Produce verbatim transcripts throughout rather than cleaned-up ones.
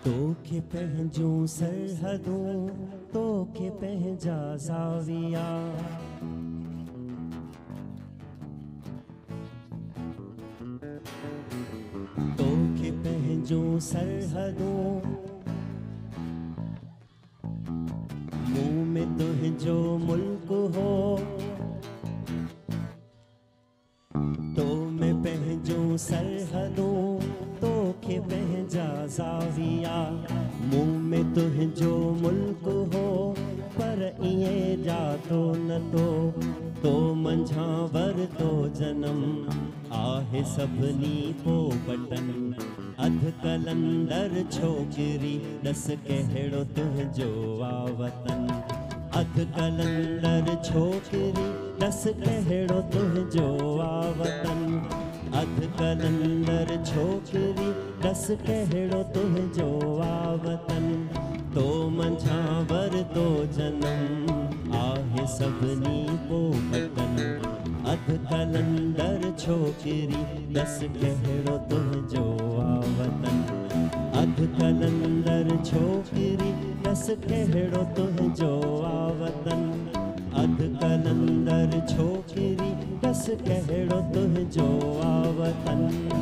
तोखे पंहिंजूं सरहदूं तोखे पंहिंजा ज़ाविया तोखे पंहिंजूं सरहदूं मुंह में तुंहिंजो मुल्क हो तो में पंहिंजूं सरहदूं तोखे पंहिंजा ज़ाविया मुंह में तुंहिंजो मुल्क हो पर इएं जातो न तो तो मंझां वरतो जनम आहे सभिनी पोपटन अध कलंदर छोकिरी दस कहिड़ो तुंहिंजो आ वतन अध कलंदर छोकिरी दस कहिड़ो तुंहिंजो आ वतन अध कलंदर छोकिरी दस कहिड़ो तुंहिंजो आ वतन तो मंझां वरतो जनम आहे सभिनी पोपटन अध कलंदर छोकिरी दस कहिड़ो तुंहिंजो आ वतन अध कलंदर छोकिरी दस कहिड़ो तुंहिंजो आ वतन अध कलंदर छोकिरी दस कहिड़ो तुंहिंजो आ वतन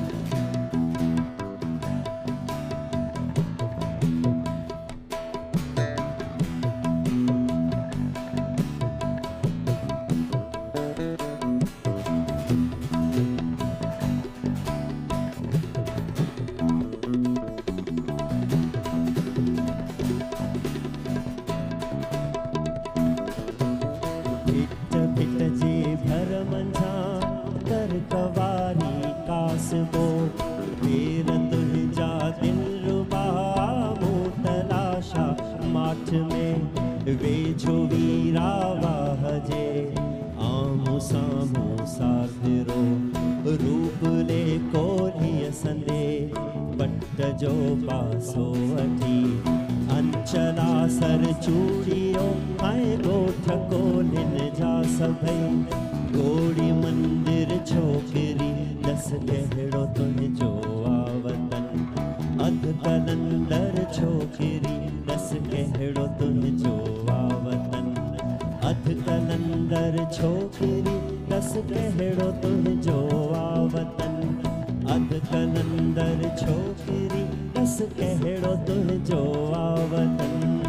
कवारी कासबो वीर तुंहिंजा दिलरुबा मूं तलाशा माठ में वेझो वीरा वाहजे आमूं साम्हूं साथिरो रूप ले कोलीअ संदे पट जो पासो वठी अंचला सर चूड़ियो ऐं ॻोठ कोलिन जा सभई गोड़ी मंदिर छोकिरी दस कहिड़ो तुंहिंजो आ वतन अध कलंदर छोकिरी दस कहिड़ो तुंहिंजो आ वतन अध कलंदर छोकिरी दस कहिड़ो तुंहिंजो आ वतन अध कलंदर छोकिरी दस कहिड़ो तुंहिंजो आ वतन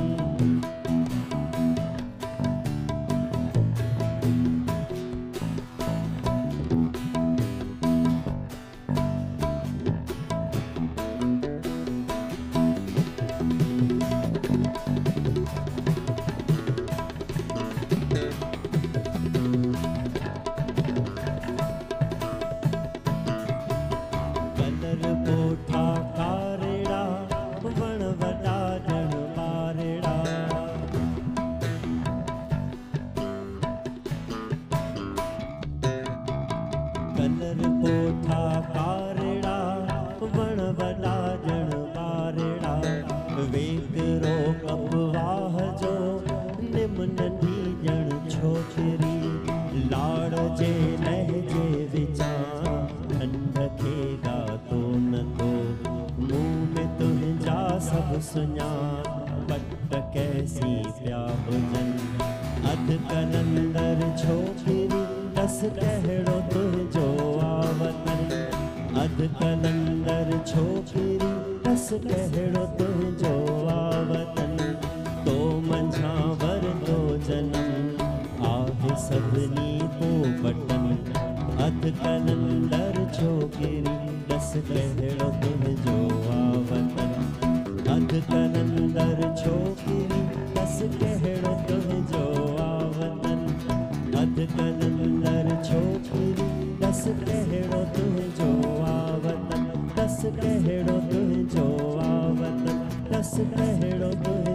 कलर पोठा कारेड़ा वण वॾा ॼण ॿारेड़ा वेकरो कपवाह जो निम नंढी ॼण छोकिरी लाड़ जे लहजे विचां ठंड खे गातो न तो मुंह में तुंहिंजा सभु सुञाण पट कैसी पिया हुजनि अध कलंदर छोकिरी दस कहिड़ो तुंहिंजो आ वतन अध कलंदर छोकिरी दस कहिड़ो तुंहिंजो आ वतन तो मंझां वरतो जनम आहे सभिनी पोपटन अध कलंदर छोकिरी दस कहिड़ो तुंहिंजो आ वतन अध कलंदर छोकिरी दस कहिड़ो तुंहिंजो आ वतन अध कलंदर छोकिरी दस कहिड़ो तुंहिंजो आ वतन दस कहिड़ो तुंहिंजो आ वतन दस कहिड़ो तुंहिंजो